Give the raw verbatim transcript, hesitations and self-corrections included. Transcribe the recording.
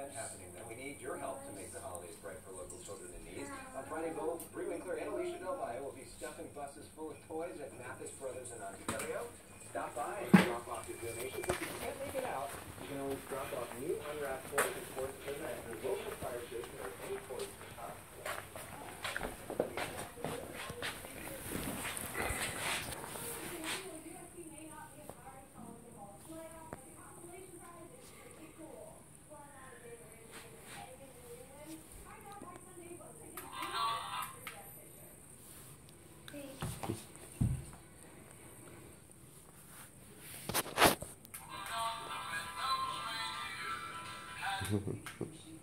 event happening, then we need your help to make the holidays bright for local children in need. On Friday, both Bree Winkler and Alicia Del Valle will be stuffing buses full of toys at Mathis Brothers in Ontario. Stop by and drop off your donations. If you can't make it out, you can always drop off new unwrapped toys and toys at your local fire station or any toys shop. Mm-hmm.